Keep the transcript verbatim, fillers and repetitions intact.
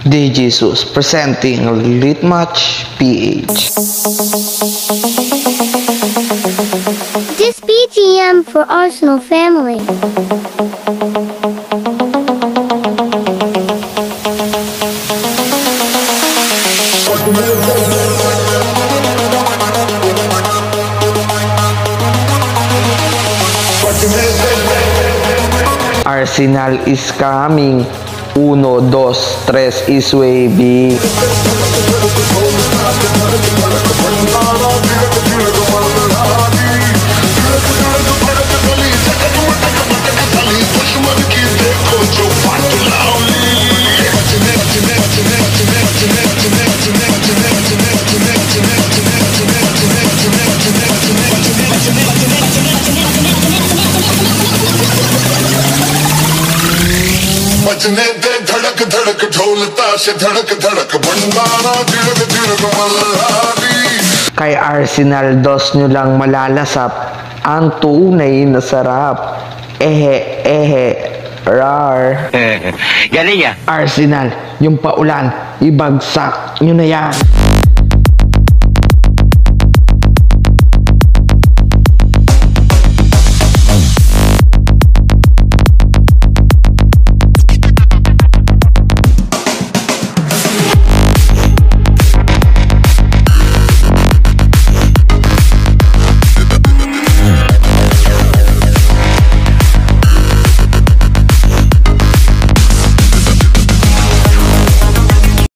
D Jesus presenting Lit Match P H. This B G M for Arsenal family. Arsenal is coming. Uno, dos, tres is wavy. धड़क धड़क ढोलता से धड़क धड़क भंडारा धड़क धड़क Malhari. Kay Arsenal dos nyo lang malalasap ang tunay na sarap. Ehe, ehe, rar. Galing ah. Arsenal, yung paulan, ibagsak nyo na yan.